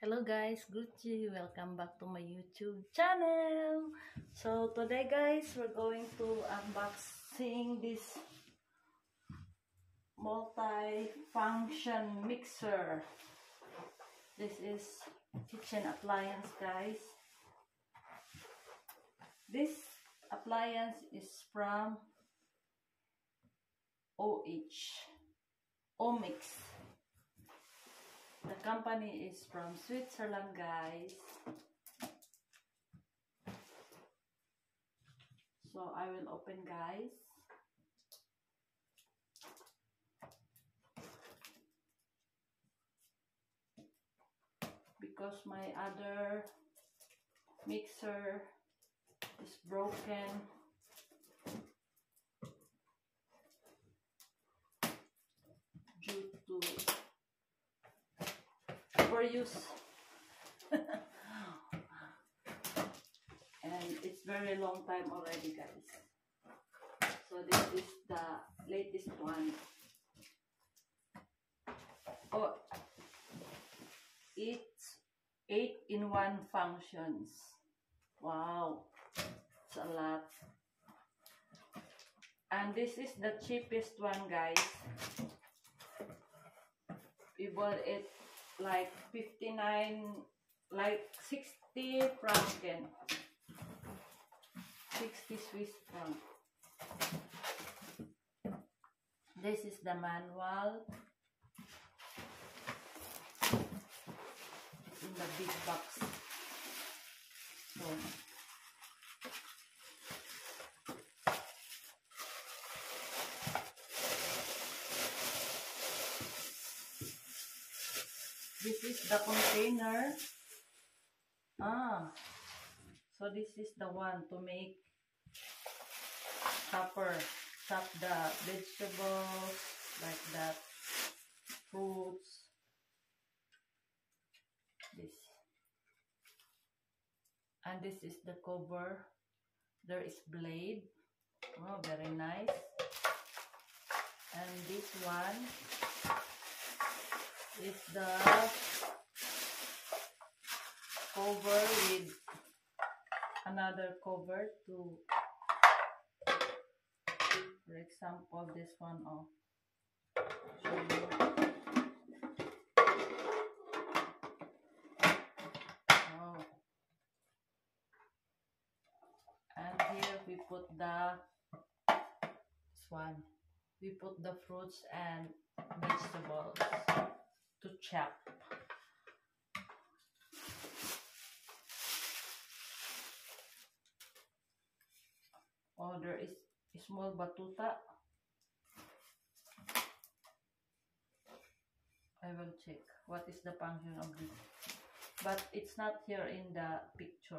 Hello guys, Gucci. Welcome back to my YouTube channel. So today guys, we're going to unboxing this multi-function mixer. This is kitchen appliance guys. This appliance is from Omix. The company is from Switzerland, guys. So I will open, guys. Because my other mixer is broken. Due to overuse. And it's very long time already, guys. So this is the latest one. Oh, it's 8-in-1 functions. Wow, it's a lot. And this is the cheapest one, guys. We bought it like 59, like 60 franken. 60 Swiss franc. This is the manual. It's in the big box. So this is the container. So this is the one to make chop the vegetables like that, fruits. This, and this is the cover. There is blade. Oh, very nice. And this one is the cover with another cover to, for example, this one. Oh, show you. Oh, and here we put this one. We put the fruits and vegetables to chop. Oh, there is a small batuta. I will check what is the function of this, but it's not here in the picture.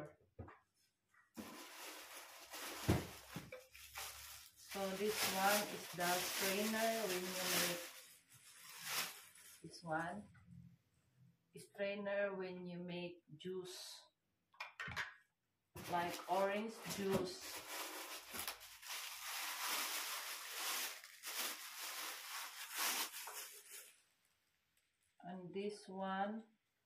So this one is the strainer when you make this one. Strainer when you make juice, like orange juice. And this one,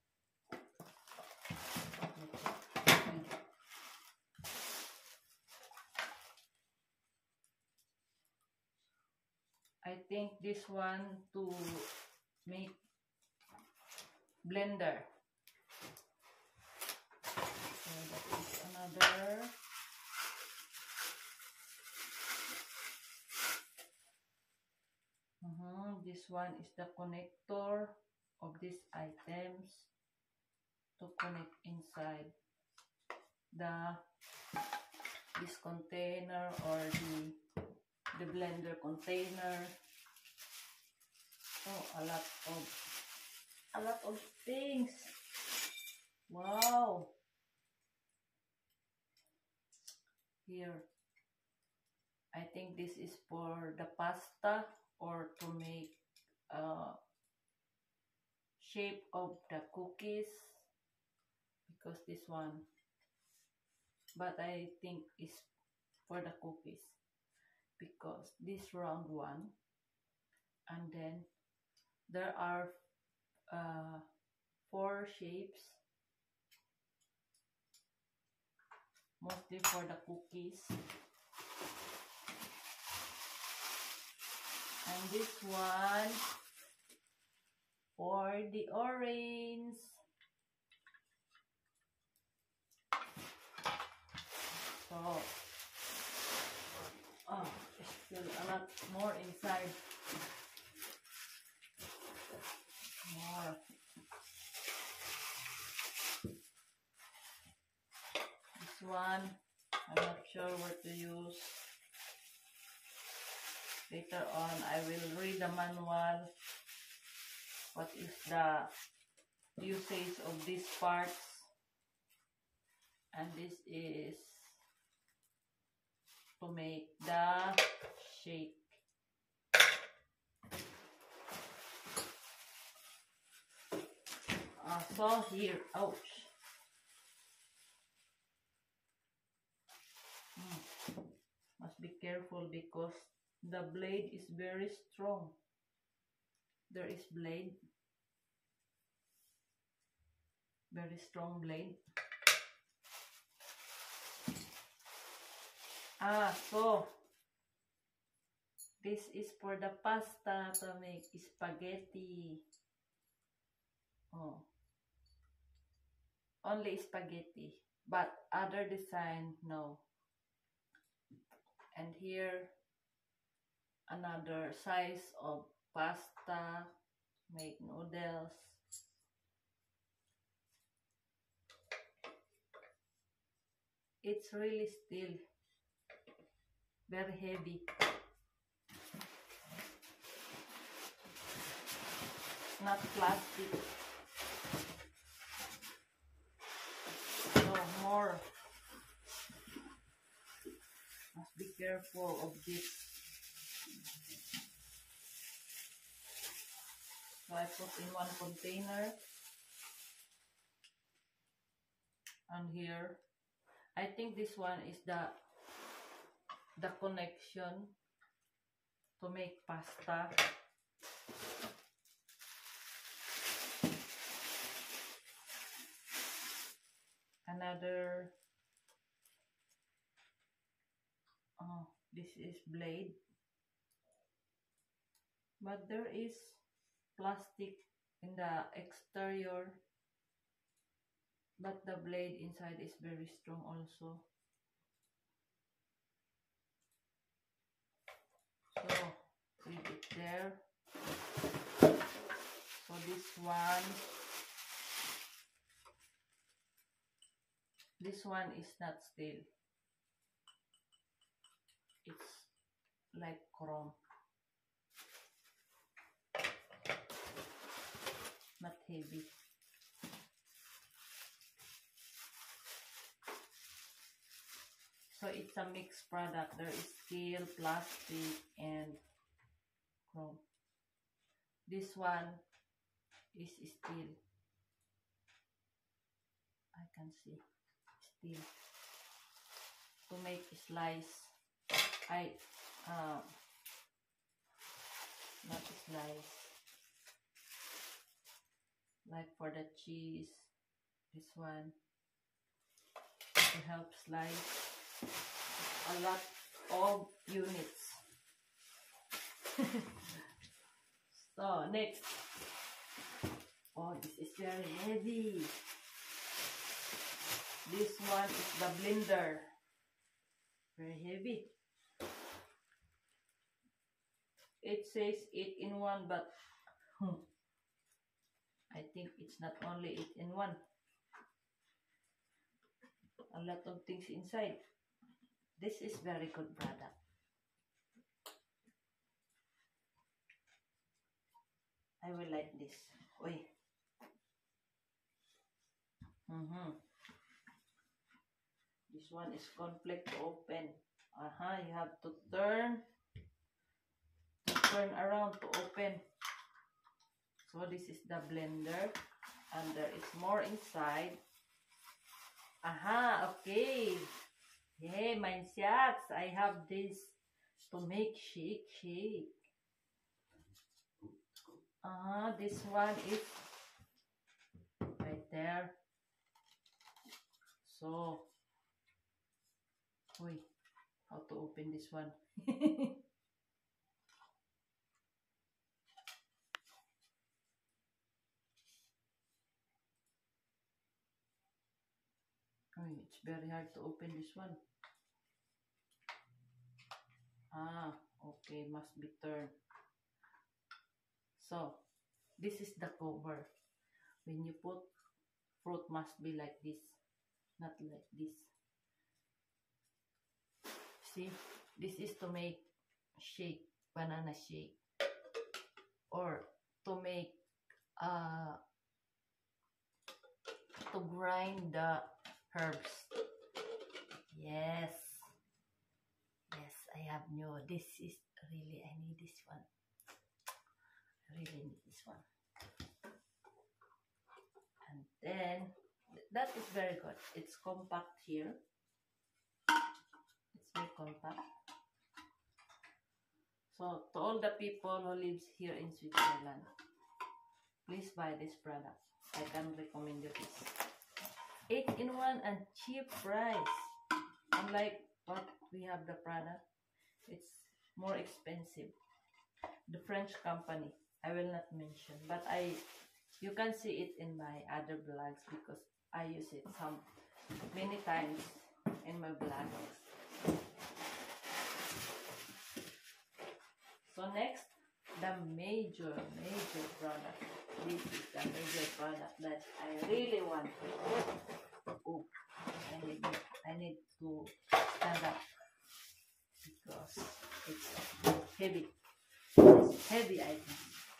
I think this one to make blender. So that is another. This one is the connector of these items to connect inside this container or the blender container. Oh, a lot of things. Wow. Here, I think this is for the pasta or to make shape of the cookies, because this one, but I think is for the cookies, because this round one, and then there are 4 shapes, mostly for the cookies. And this one for the orange. So, still a lot more inside. More. This one, I'm not sure what to use. Later on, I will read the manual. What is the usage of these parts? And this is to make the shake. So here, ouch. Must be careful because the blade is very strong. There is blade. Very strong blade. So this is for the pasta to make spaghetti. Only spaghetti, but other design, no. And here, another size of pasta, make noodles. It's really still very heavy. Not plastic. No more. Must be careful of this. So I put in one container. And here, I think this one is the connection to make pasta. Another, this is blade, but there is plastic in the exterior, but the blade inside is very strong also. So leave it there. So this one is not steel. It's like chrome. Not heavy. So it's a mixed product. There is steel, plastic, and chrome. This one is steel. I can see steel. To make slice, not slice. Like for the cheese, this one to help slice. A lot of units. So next, this is very heavy. This one is the blender. Very heavy. It says 8-in-1, but I think it's not only 8-in-1. A lot of things inside. This is very good product. I will like this. Oi. This one is conflict to open. You have to turn around to open. So this is the blender, and there is more inside. Okay. Yay, mine shucks. I have this to make shake. This one is right there. So, wait, how to open this one? Oh, it's very hard to open this one. Ah, okay, must be turned. So, this is the cover. When you put fruit, must be like this, not like this. See, this is to make shake, banana shake, or to make to grind the herbs. Yes, yes, I have new. This is really, I need this one. I really need this one. And then that is very good. It's compact here. It's very compact. So to all the people who lives here in Switzerland, please buy this product. I can recommend you this. 8-in-1 and cheap price. Unlike what we have the product, it's more expensive. The French company, I will not mention, but you can see it in my other blogs because I use it many times in my blogs. So next, the major product. This is the major product that I really want. Oh, I need to stand up because it's heavy. It's heavy item.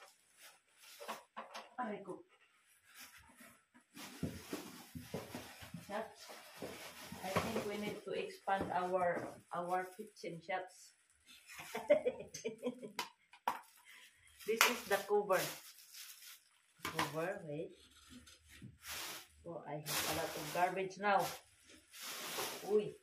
Aray ko. Shops. I think we need to expand our kitchen shops. This is the cover. Wait. Oh, I have a lot of garbage now. Uy.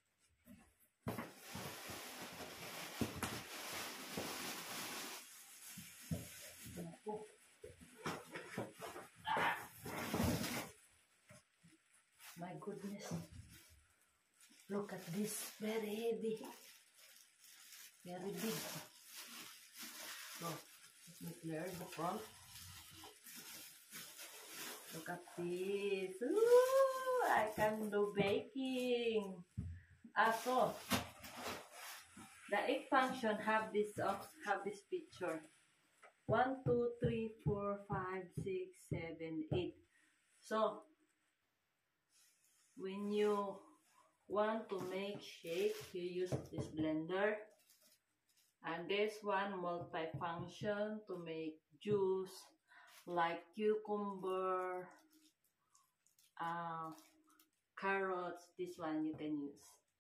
My goodness. Look at this. Very heavy. Very big. So, let me clear the front. Look at this. Ooh, I can do baking. So the egg function have this picture. 1, 2, 3, 4, 5, 6, 7, 8. So when you want to make shake, you use this blender. And this one multi-function to make juice like cucumber, carrots. This one you can use.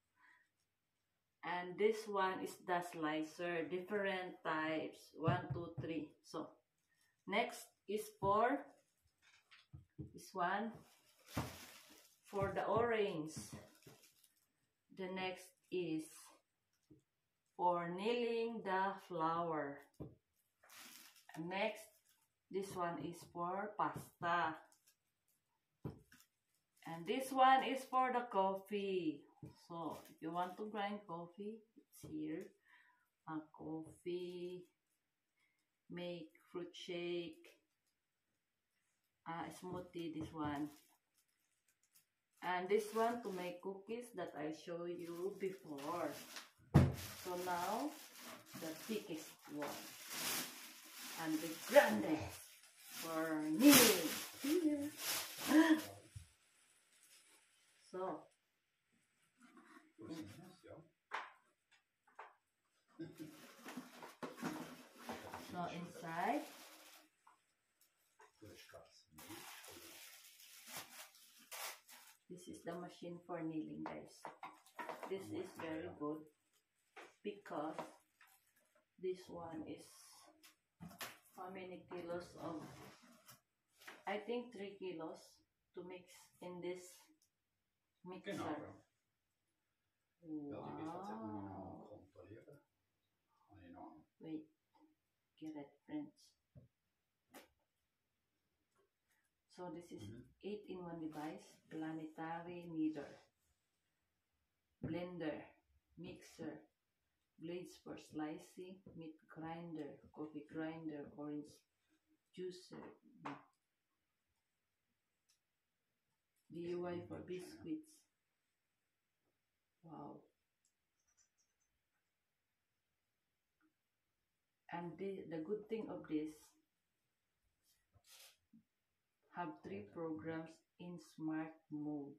And this one is the slicer, different types, 1, 2, 3. So next is for this one, for the orange. The next is for kneading the flour. And next, this one is for pasta. And this one is for the coffee. So if you want to grind coffee, it's here. Coffee, make fruit shake, smoothie, this one. And this one to make cookies that I showed you before. So now, the thickest one. And the grandest for kneading. Here. So, inside, this is the machine for kneading, guys. This is very good because this one is how many kilos of, I think 3 kilos to mix in this mixer. Wow. Wait, get it, friends. So this is 8-in-1 device, planetary kneader, blender, mixer, blades for slicing, meat grinder, coffee grinder, orange juicer, DIY for biscuits. Wow. And the good thing of this, have 3 programs in smart mode,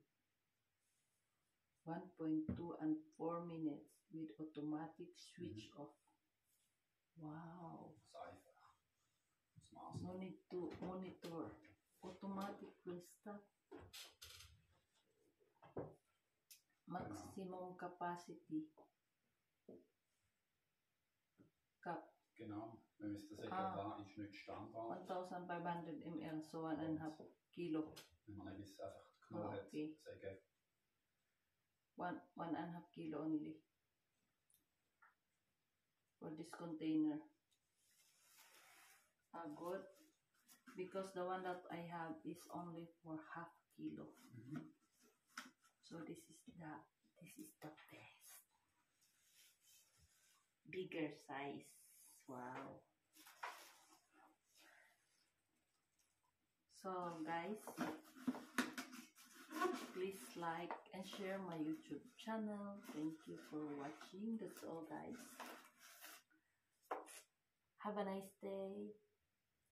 1.2 and 4 minutes with automatic switch off. Wow. No need to monitor. Automatic will stop. Maximum capacity. Genau, wenn man das da ist nicht Standard. 1500 ml, so 1.5 kilo. Wenn man nicht einfach genug hat, okay. sagen. 1.5 kilo only for this container. Good, because the one that I have is only for 0.5 kilo. So this is the best. Bigger size. Wow. So guys, please like and share my YouTube channel. Thank you for watching. That's all, guys. Have a nice day.